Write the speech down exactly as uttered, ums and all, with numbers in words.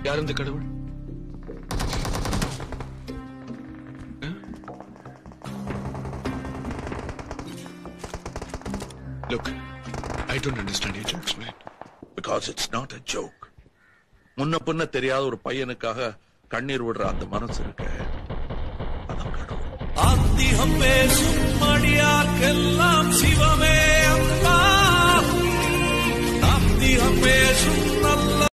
யார் இந்த கடவுள்? Look, I don't understand your jokes, man. Because it's not a joke. முன்ன பின்ன தெரியாத ஒரு பையனுக்காக கண்ணீர் விடுற அந்த மனசு இருக்கு. அதான் கடவுள். ஆத்திகம் பேசும் மடியார்க்கெல்லாம் சிவமே அம்மா. ஆத்திகம் பேசும்